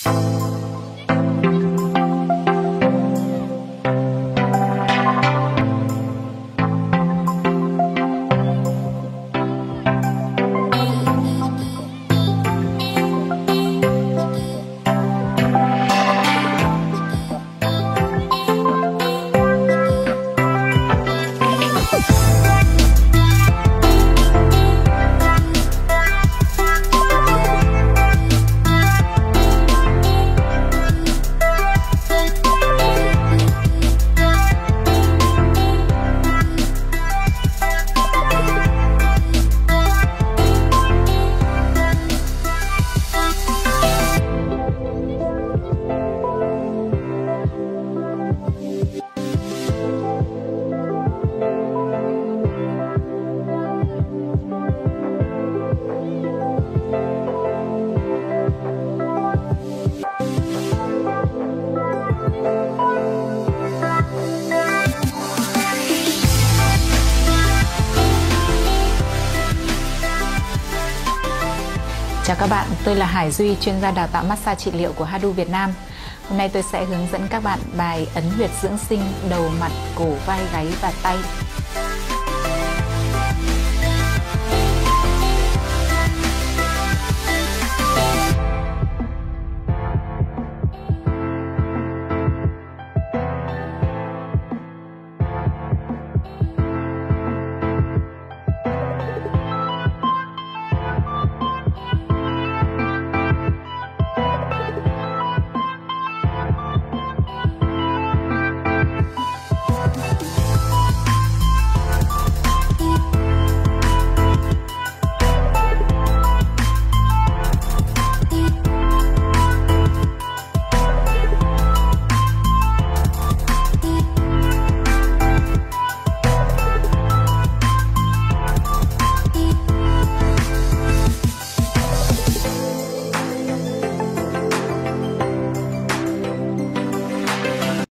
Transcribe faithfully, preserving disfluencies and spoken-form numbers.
Chào các bạn, tôi là Hải Duy, chuyên gia đào tạo massage trị liệu của Hadu Việt Nam. Hôm nay tôi sẽ hướng dẫn các bạn bài ấn huyệt dưỡng sinh đầu, mặt, cổ, vai, gáy và tay.